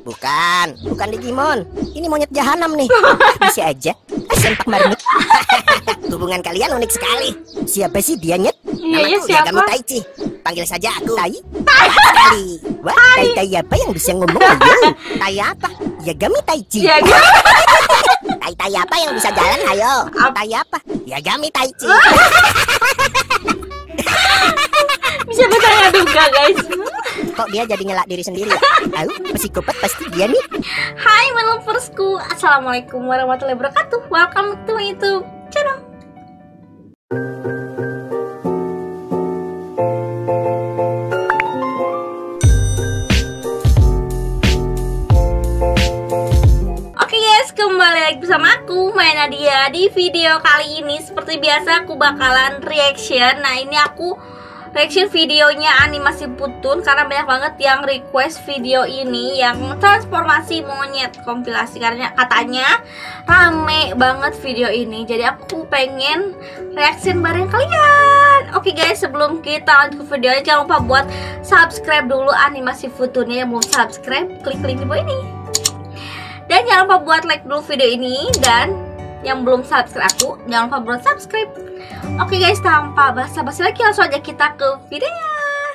Bukan Digimon. Ini monyet jahanam nih. Bisa aja. Sempak marmut. Hubungan kalian unik sekali. Siapa sih dia, Nyet? Iya, Namaku siapa? Yagami Taichi. Panggil saja aku Tai. Sekali. Wah, tai apa yang bisa ngomong? Ayo. Tai apa? Yagami Taichi. Tai apa yang bisa jalan? Ayo. Tai apa? Yagami Taichi. Bisa bertanya duga, guys. Kok dia jadi ngelak diri sendiri ya? Tahu, psikopat pasti dia nih. Hai meloversku, assalamualaikum warahmatullahi wabarakatuh. Welcome to my YouTube channel. Oke guys, kembali lagi bersama aku Maya Nadia. Di video kali ini seperti biasa aku bakalan reaction. Nah ini aku reaction videonya animasi Putun karena banyak banget yang request video ini yang transformasi monyet kompilasi, karena katanya rame banget video ini. Jadi aku pengen reaction bareng kalian. Oke guys, sebelum kita lanjut ke videonya, jangan lupa buat subscribe dulu animasi Putunnya. Yang belum subscribe, klik link di bawah ini. Dan jangan lupa buat like dulu video ini. Dan yang belum subscribe aku, jangan lupa buat subscribe. Oke guys, tanpa basa-basi lagi langsung aja kita ke videonya.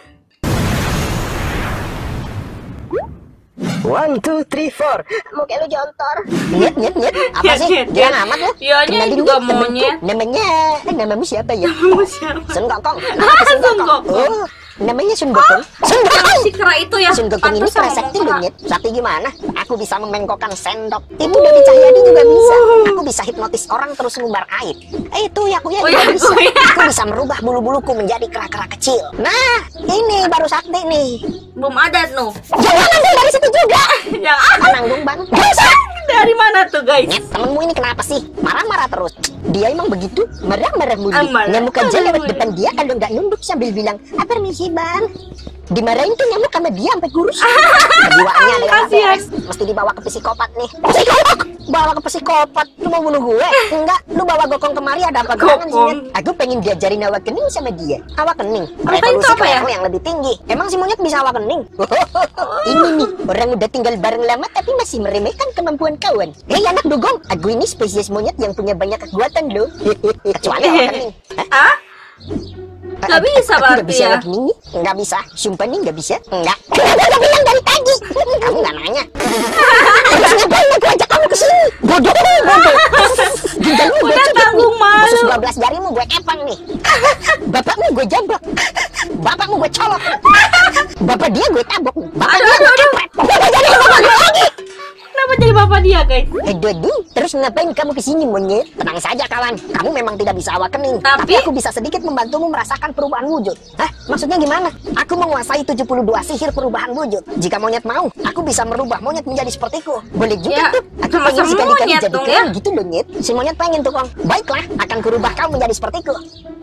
1, 2, 3, 4. Muka lu jontor. Nyet. Apa sih? Jangan amat lu. Iyanya juga monyet. Namamu siapa ya? Siapa? Sun Gokong. Sun Gokong. Oh, namanya Sun Gokong. Sun Gokong. Si kera itu ya. Sun Gokong ini Pantes sama prasakti ngomong lu, kera. Nyet. Sakti gimana? Aku bisa memengkokkan sendok. Itu dari Cahyadi juga bisa. Aku bisa hipnotis orang terus ngumbar air. Itu ya aku ya juga bisa. Aku bisa merubah bulu-buluku menjadi kera-kera kecil. Nah, ini baru sakti nih. Belum ada no. Jangan ambil dari situ juga. Yang ada Nanggung bang. dari mana tuh guys? Nyet, temenmu ini kenapa sih? Marah-marah terus. Dia emang begitu, marah-marah mulu. Marah. Nyamuk aja lewat depan dia kalau nggak nunduk sambil bilang, permisi bang. Dimarahin tuh nyamuk sama dia sampai kurus. Kejiwaannya ada yang nggak Kasihan. beres. Mesti dibawa ke psikopat nih. Psikopat? Bawa ke psikopat? Lu mau bunuh gue? Enggak, lu bawa Gokong kemari ada apa gerangan sih? Nyet? Aku pengen diajarin awak kening sama dia. Awak kening? Apa itu Revolusi apa ke ya? level yang lebih tinggi. Emang si monyet bisa awak kening? Ini nih, orang udah tinggal bareng lama tapi masih meremehkan kemampuan kawan. Hei anak dugong, aku ini spesies monyet yang punya banyak kekuatan loh. Kecuali awak kening. Hah? Nggak bisa Aku nggak berarti bisa ya? lagi nih. Nggak bisa. Sumpah nih nggak bisa. Nggak. Udah bilang dari tadi. Kamu nggak nanya. Terus ngapain aku ajak kamu ke sini? Bodoh. Ginjalmu gue Udah cubit tanggung nih. malu. Khusus 12 jarimu gue kepang nih. Bapakmu gue jambak. Bapakmu gue colok. Bapak dia gue tabok. Bapak dia gue kepret. Bapak jadi bapak gue lagi. Kenapa jadi bapak dia guys? Aduh, terus ngapain kamu kesini monyet? Tenang saja kawan, kamu memang tidak bisa awak kening. Tapi aku bisa sedikit membantumu merasakan perubahan wujud. Hah? Maksudnya gimana? Aku menguasai 72 sihir perubahan wujud. Jika monyet mau, aku bisa merubah monyet menjadi sepertiku. Boleh juga Ya, tuh. Aku sama pengen sekali-kali monyet jadi dong, keren ya. gitu loh, Nyet. Si monyet pengen tuh, Kong. Baiklah, akan kurubah kau menjadi sepertiku.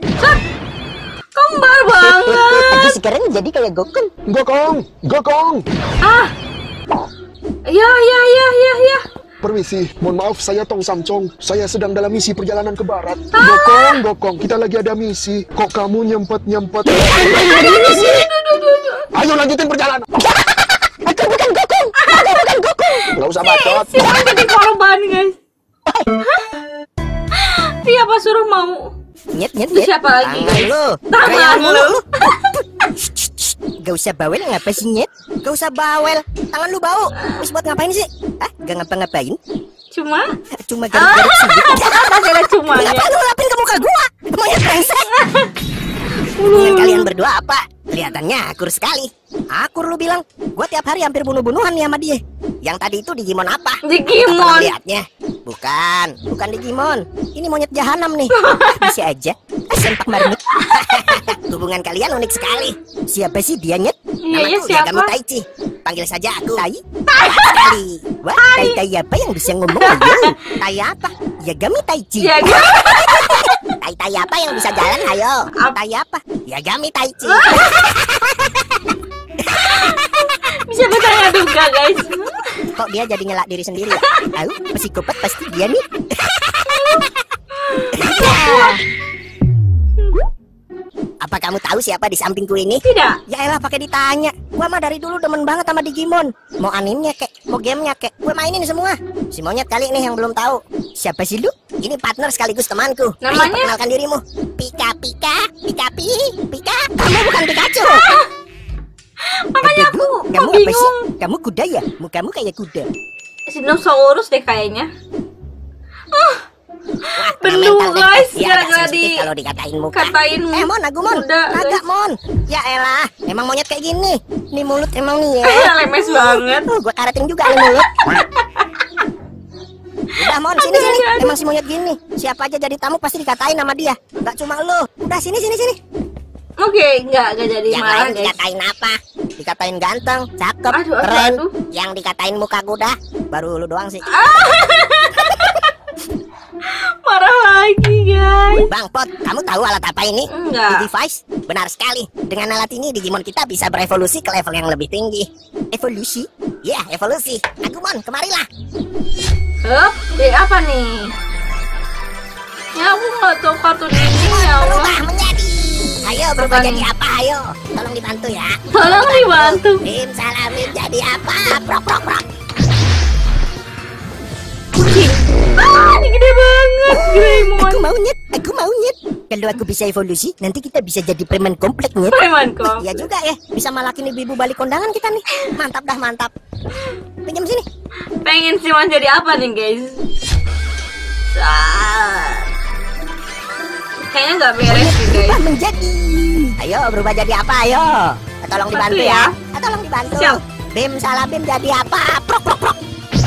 kembar banget. Aku sekarang jadi kayak Gokong. Gokong! Ah. Ya. Permisi, mohon maaf saya Tong Samcong. Saya sedang dalam misi perjalanan ke barat. Ah. Gokong, kita lagi ada misi. Kok kamu nyempet? Ayo lanjutin perjalanan. Aku bukan Gokong. Nggak usah bacot. Si orang jadi korban guys. Siapa suruh mau? Nyet. Itu siapa lagi, Tangan guys? lu. Tangan Kayak lu. Gak usah bawel, ngapa sih Nyet? Gak usah bawel, tangan lu bau. Terus buat ngapain sih? Gak ngapa-ngapain. Cuma Cuma garis-garis sedikit. ada cumanya. Kenapa lu lapin ke muka gua? Monyet brengsek. Hubungan kalian berdua apa? Kelihatannya akur sekali. Akur lu bilang. Gua tiap hari hampir bunuh-bunuhan nih sama dia. Yang tadi itu Digimon apa? Digimon. Lihatnya. Bukan Digimon. Ini monyet jahanam nih. Bisa aja. Sempak marmut. Hubungan kalian unik sekali. Siapa sih dia, Nyet? Iya, Namaku siapa? Yagami Taichi. Panggil saja aku Tai. Sekali. Wah, Tai apa yang bisa ngomong? Ayo. Tai apa? Yagami Taichi. Ya guys. Tai apa yang bisa jalan? Ayo. Tai apa? Yagami Taichi. Bisa bertanya duga guys. Kok dia jadi ngelak diri sendiri ya? Tahu, psikopat pasti dia nih. Apa kamu tahu siapa di sampingku ini? Tidak. Ya elah pakai ditanya. Gua mah dari dulu demen banget sama Digimon. Mau animenya kek, mau gamenya kek, gue mainin semua. Si monyet kali ini yang belum tahu. Siapa sih lu? Ini partner sekaligus temanku. Namanya? Ayo, perkenalkan dirimu. Pika Pika, Pika Pika. Kamu bukan Pikachu. Makanya aku Kamu apa bingung. sih? Kamu kuda ya? Mukamu kayak kuda. Dinosaurus deh kayaknya. Wah, Penuh mental deh. guys, Dia gara-gara agak sensitif kalau dikatain muka. katain Mon, aku Mon. kuda, Naga guys. Mon. Ya elah, emang monyet kayak gini. Nih mulut emang nih ya. Lemes banget. Gua karetin juga nih mulut. Udah Mon, sini sini. Emang si monyet gini. Siapa aja jadi tamu pasti dikatain sama dia. Gak cuma lu. Udah sini sini sini. Oke, enggak jadi Yang marah lain guys. dikatain apa? Dikatain ganteng, cakep, Aduh, aduh, keren. aduh. Yang dikatain muka kuda baru lu doang sih. Marah lagi guys. Bang Pot, kamu tahu alat apa ini? Enggak. Device? Benar sekali. Dengan alat ini Digimon kita bisa berevolusi ke level yang lebih tinggi. Evolusi? Ya, evolusi. Agumon, kemarilah. Hup, apa nih? Ya aku nggak tahu kartun ini ya Allah. Berubah menjadi. Ayo berubah Apa jadi nih? apa? Ayo, tolong dibantu ya. Tolong dibantu. Bim salamin jadi apa? Prok prok prok. Kucing. Ini gede banget, Greymon. Aku mau nyet, aku mau nyet. Kalau aku bisa evolusi, nanti kita bisa jadi preman komplek nyet. Preman kok. Iya juga ya, bisa malakin ibu-ibu balik kondangan kita nih. Mantap dah, mantap. Pinjam sini. Pengen sih mau jadi apa nih guys? Kayaknya nggak beres sih guys. Berubah menjadi. Ayo berubah jadi apa? Ayo. Tolong dibantu Bantu ya. ya. Tolong dibantu. Siap. Bim salabim jadi apa? Prok prok prok.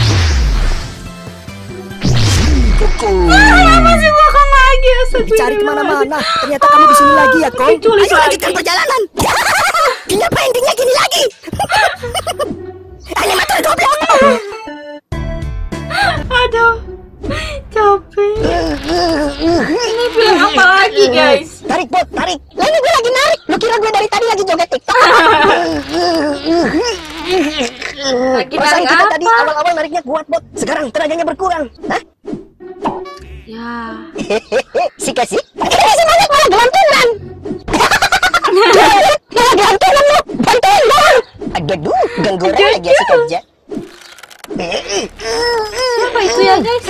Masih belakang lagi Dicari kemana-mana. Ternyata kamu di sini lagi ya, Kon. Diculik Ayo lagi. lanjutkan perjalanan. Kenapa endingnya gini lagi? Animator goblok. Aduh, capek. Ini film apa lagi guys? Tarik Bot, tarik. Lah ini gue lagi narik. Lu kira gue dari tadi lagi joget TikTok? Lagi Perasaan narik kita tadi apa? awal-awal nariknya kuat Bot. Sekarang tenaganya berkurang. Hah? Ya. Si kasih? Kita semangat malah gelantungan. Malah gelantungan lu. Bantuin dong. Aduh, ganggu orang lagi asik aja. Apa itu ya guys?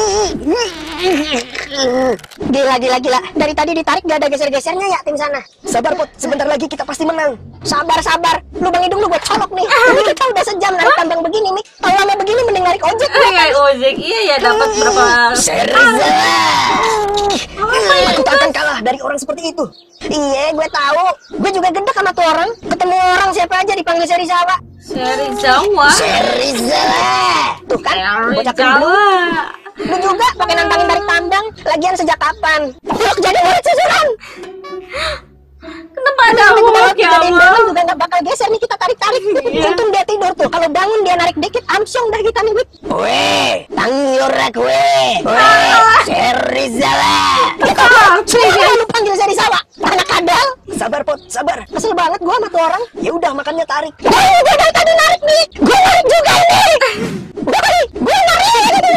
Gila. Dari tadi ditarik gak ada geser-gesernya ya tim sana. Sabar Pot, sebentar lagi kita pasti menang. Sabar. Lubang hidung lu gue colok nih. Ini kita udah sejam narik tambang begini nih. Kalau lama begini mending narik ojek. Kayak ojek. Iya ya, dapat berapa? Seriza. Apa Aku tak akan kalah dari orang seperti itu. Iya, gue tahu. Gue juga gedek sama tuh orang. Ketemu orang siapa aja dipanggil Serizawa. Serizawa. Serizawa. Tuh kan, bocah kendung. Serizawa. Lu juga pakai nantangin tarik tambang. Lagian sejak kapan? Lu jadi murid susulan. Kenapa ada Sampai awak kita ya dari Allah? belakang juga nggak bakal geser nih kita tarik-tarik. Iya. Untung dia tidur tuh. Kalau bangun dia narik dikit, amsyong dah kita nih. Weh, tangyurak weh. Serizawa. Lu panggil Serizawa. Anak kadal. Sabar Pot, sabar. Kesel banget gua sama tuh orang. Ya udah makannya tarik. Gua dari tadi narik nih. Gua narik juga nih. Gua narik.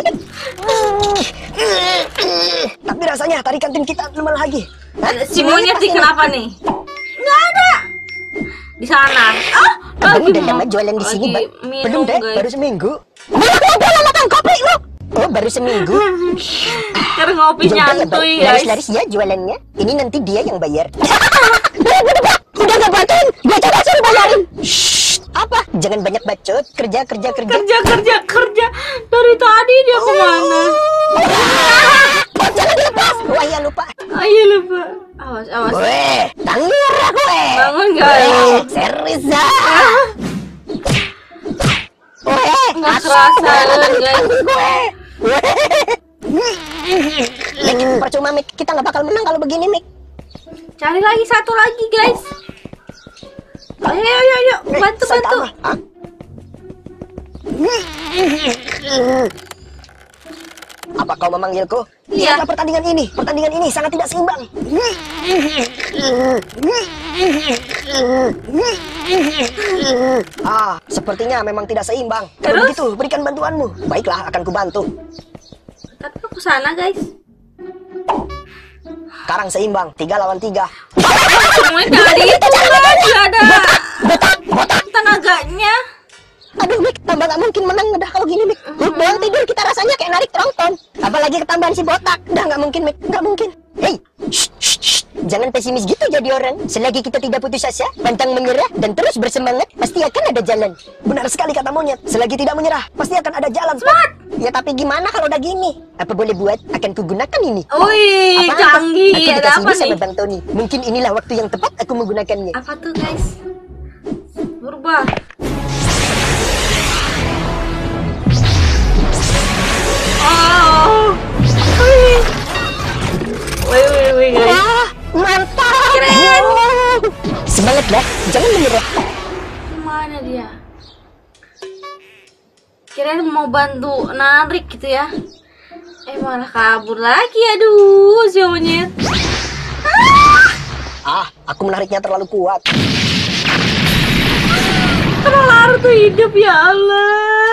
Tapi rasanya tarikan tim kita lemah lagi. Si monyet nih kenapa nih? Nggak ada. Di sana. Ah, Abang udah mau- lama jualan di sini, lagi Bang? minum, Belum deh, guys. baru seminggu. Belum makan kopi lu. Oh, baru seminggu. Karena ngopi Udah ya, Bang. nyantuy guys. Laris-laris ya jualannya. Ini nanti dia yang bayar. Udah gak bantuin. Gue coba suruh bayarin. Shh. Apa? Jangan banyak bacot. Kerja. Kerja. Dari tadi dia kemana? Oh, jangan dilepas. Wah, ya lupa. Ayo lupa. Awas. Gue, tanggurah gue. Bangun, guys. Seriza. Gue, Nggak kerasa, guys. gue. Mik, percuma Mik, kita nggak bakal menang kalau begini Mik. Cari lagi satu lagi guys. Ayo. Bantu. Saitama. Hah? Apa kau memanggilku? Iya. Lihatlah pertandingan ini. Pertandingan ini sangat tidak seimbang. Sepertinya memang tidak seimbang. Kalau Terus? begitu, berikan bantuanmu. Baiklah, akan kubantu. Tapi aku sana guys. Sekarang seimbang, 3 lawan 3. Semuanya tadi itu guys. Gak ada. Botak, tenaganya. Aduh, Mik, tambah nggak mungkin menang udah kalau gini, Mik. Doang tidur kita rasanya kayak narik tronton. Apalagi ketambahan si botak. Udah nggak mungkin, Mik. Nggak mungkin. Hei, jangan pesimis gitu jadi orang. Selagi kita tidak putus asa, pantang menyerah, dan terus bersemangat, pasti akan ada jalan. Benar sekali kata monyet. Selagi tidak menyerah, pasti akan ada jalan. Smart. Ya tapi gimana kalau udah gini? Apa boleh buat? Akan kugunakan ini. Wih, canggih. Aku Ada dikasih apa ini sama nih? Bang Tony. Mungkin inilah waktu yang tepat aku menggunakannya. Apa tuh guys? Berubah. Oh. Wih guys. Wah, mantap. Keren. Wow. Semangat lah, jangan menyerah. Mana dia? Kirain mau bantu narik gitu ya. Malah kabur lagi. Aduh, si monyet. Aku menariknya terlalu kuat. Kelar tuh hidup, ya Allah.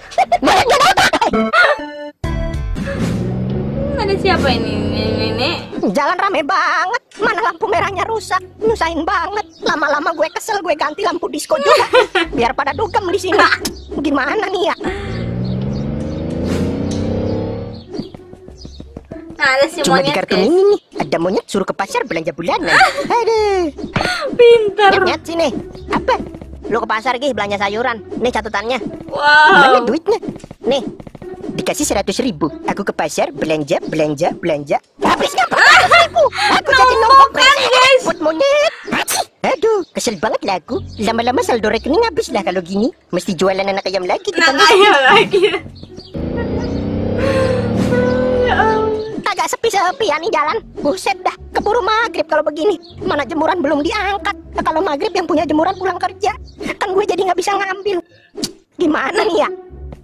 Ada siapa ini? Nenek. Jalan rame banget. Mana lampu merahnya rusak. Nyusahin banget. Lama-lama gue kesel, gue ganti lampu disco juga. Biar pada dugem di sini. Gimana nih ya? Nah, ada si Cuma di monyet, kartun guys. ini nih, ada monyet suruh ke pasar belanja bulanan. Aduh. Pintar. Nyet sini. Apa? Lu ke pasar gih belanja sayuran. Nih catatannya. Wow. Mana duitnya? Nih. Dikasih 100.000. Aku ke pasar belanja. Habisnya 400.000. Aku jadi nombok guys. buat monyet. Aduh, kesel banget lah aku. Lama-lama saldo rekening habis lah kalau gini. Mesti jualan anak ayam lagi. Nah, ayo lagi. Ya Allah. Agak sepi-sepi ya nih jalan. Buset dah, keburu maghrib kalau begini. Mana jemuran belum diangkat. Kalau maghrib yang punya jemuran pulang kerja. Kan gue jadi nggak bisa ngambil. Gimana nih ya?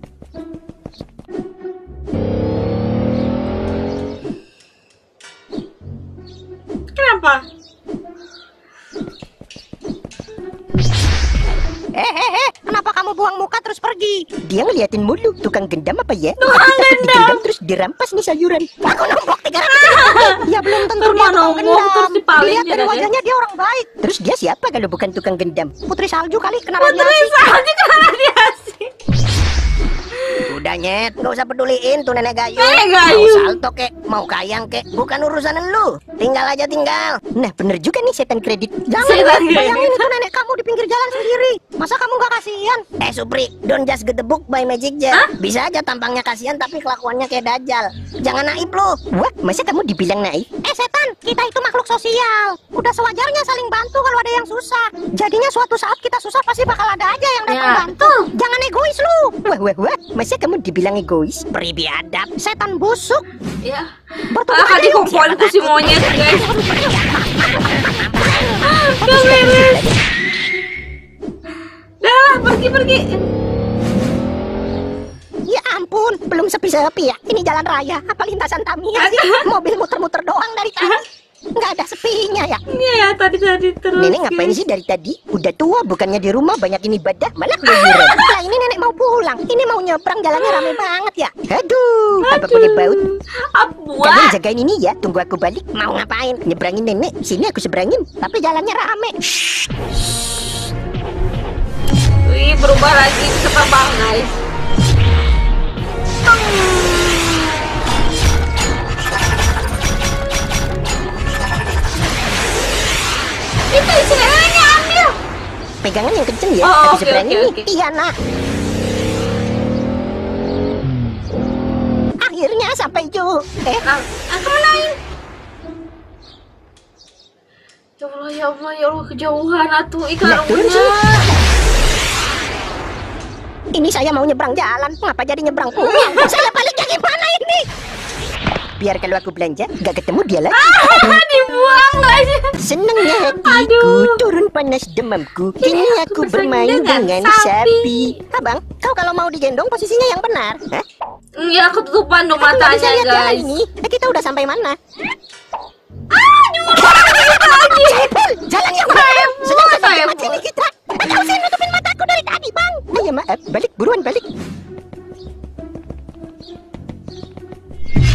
Kenapa? Kenapa kamu buang muka terus pergi? Dia ngeliatin mulu, tukang gendam apa ya? Tukang Aku takut gendam. digendam terus dirampas nih sayuran. Aku nombok 300.000. Ya belum tentu dia tukang nombok, terus gendam. dipaling Lihat dari juga, wajahnya dia orang baik. Terus dia siapa kalau bukan tukang gendam? Putri Salju kali, kena Putri radiasi. Salju kena radiasi. Udah Nyet, nggak usah peduliin tuh nenek Gayu. Nenek Gayu. Mau salto kek, mau kayang kek, bukan urusan lu. Tinggal aja tinggal. Nah bener juga nih setan kredit. Jangan Setan Nyet, kredit. bayangin itu nenek kamu di pinggir jalan sendiri. Masa kamu nggak kasihan? Supri, don't just get the book by magic jar. Bisa aja tampangnya kasihan tapi kelakuannya kayak dajal. Jangan naif lu. Wah, masa kamu dibilang naif? Setan, kita itu makhluk sosial. Udah sewajarnya saling bantu kalau ada yang susah. Jadinya suatu saat kita susah pasti bakal ada aja yang datang Ya. bantu. Jangan egois lu. Wah, masa kamu dibilang egois? Peri biadab, setan busuk. Ya. Bertubuh Tadi adil. kumpulin tuh si monyet, guys. Gak beres. Dah, pergi. Ya ampun, belum sepi-sepi ya. Ini jalan raya, apa lintasan Tamiya sih? Mobil muter-muter doang dari tadi. Nggak ada sepinya ya. Iya ya, tadi terus. Nenek ngapain sih dari tadi? Udah tua, bukannya di rumah banyakin ibadah, malah keluyuran. Lah ini nenek mau pulang, ini mau nyebrang, jalannya rame banget ya. Aduh, apa boleh baut? Kalian Buat. jagain ini ya, tunggu aku balik. Mau ngapain? Nyebrangin nenek, sini aku seberangin. Tapi jalannya rame. Wih, berubah lagi bisa terbang, guys. Itu isi neneknya ambil. Pegangan yang kenceng ya, Oh, aku oke, seberangin oke, nih. oke. Iya nak. Akhirnya sampai juga. Nah, kemenain. Ya Allah, kejauhan atuh ikan Nah, turun sini. rumahnya. Ini saya mau nyebrang jalan, ngapa jadi nyebrang pulang? Saya baliknya gimana ini? Biar kalau aku belanja, gak ketemu dia lagi. Dibuang guys. Senengnya hatiku, Aduh. turun panas demamku. Kini aku bersama bermain dengan dengan sapi. sapi. Abang, kau kalau mau digendong posisinya yang benar. Hah? Ya ketutupan dong Aku nggak bisa matanya lihat jalan guys. ini. Kita udah sampai mana? Lagi. Jalannya Saya sedang buat, saya macam ini kita. Kau sih nutupin mataku dari tadi, Bang. Ya maaf, balik buruan balik.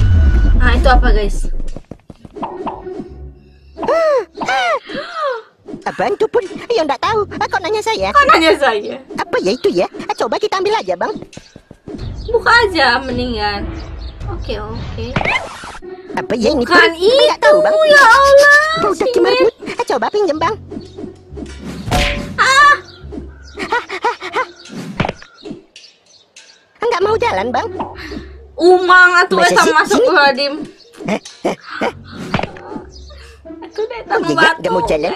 Nah itu apa guys? Apaan tuh Pun? Ya nggak tahu. Kok nanya saya? Kok nanya saya? Apa ya itu ya? Coba kita ambil aja bang. Buka aja mendingan. Oke. Apa ya ini? Bukan Pun? Nggak itu, tahu bang. ya Allah. Udah gimana Pun? Coba pinjem bang. Nggak mau jalan bang. Umang atuh Masa eta sih? masuk Sini. Hadim. Itu Oh iya, nggak mau jalan.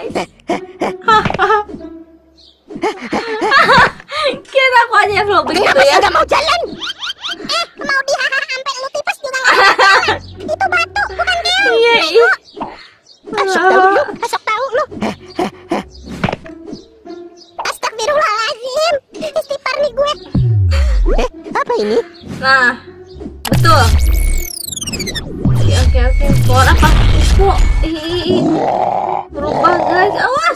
Kira aku aja yang flow begitu ya. Nggak mau jalan. Mau dihaha sampai lu tipes juga nggak mau jalan. Itu batu, bukan dia. Iya. Asok tahu lu. Astagfirullahaladzim. Istighfar nih gue. Apa ini? Nah, betul. Oke. Pohon apa? Kok berubah guys, awas.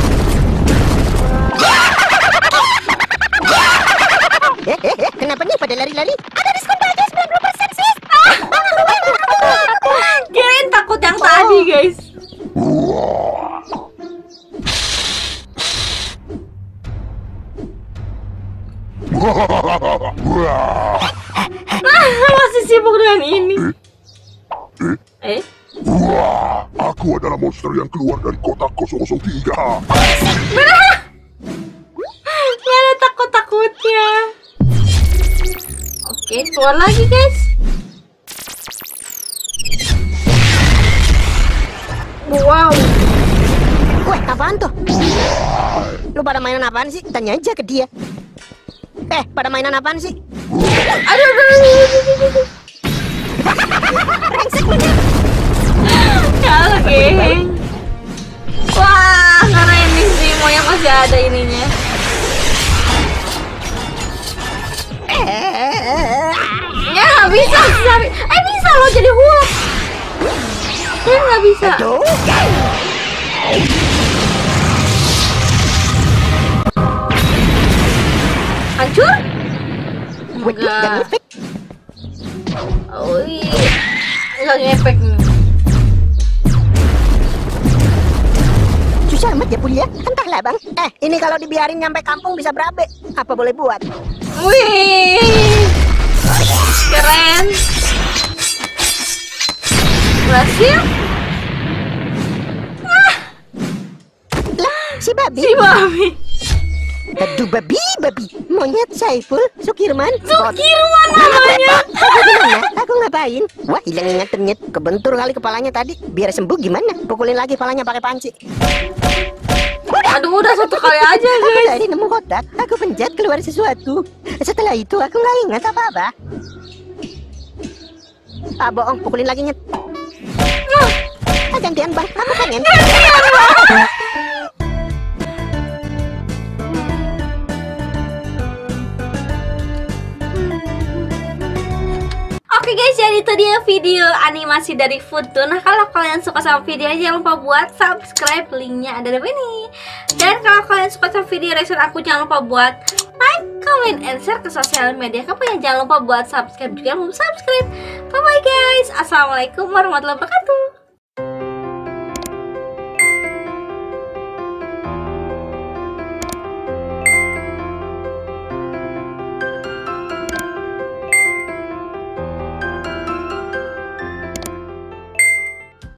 Kenapa nih pada lari-lari? Ada diskon baju 90% sis. Kirain takut yang tadi guys. Masih sibuk dengan ini. Aku adalah monster yang keluar dari kotak 003. Gak ada takut-takutnya. Oke, keluar lagi guys. Wow. Weh, apaan tuh? Lu pada mainan apaan sih? Tanya aja ke dia. Pada mainan apaan sih? Aduh. Kalah geng. Wah, karena ini sih monyet masih ada ininya. Ya nggak bisa. Bisa lo jadi Hulk. Ya nggak bisa. Hancur? Enggak. Oh iya. Enggak ngefek nih. Susah amat ya Pun ya. Entahlah bang. Ini kalau dibiarin nyampe kampung bisa berabe. Apa boleh buat? Wih. Keren. Berhasil? Si babi. Aduh babi. Monyet Saiful Sukirman namanya. Aku gimana? Aku ngapain? Wah hilang ingat-ingat. Kebentur kali kepalanya tadi. Biar sembuh gimana? Pukulin lagi kepalanya pakai panci. Aduh udah satu kali aja Aku guys. tadi nemu kotak. Aku pencet keluar sesuatu. Setelah itu aku nggak ingat apa-apa. Bohong. Pukulin lagi nyet. Gantian bang. Aku pengen. Oke guys, jadi itu dia video animasi dari Futun. Nah kalau kalian suka sama videonya jangan lupa buat subscribe, linknya ada di sini. Dan kalau kalian suka sama video reaction aku jangan lupa buat like, comment, and share ke sosial media kamu. Yang jangan lupa buat subscribe juga, subscribe. Bye bye guys, assalamualaikum warahmatullahi wabarakatuh.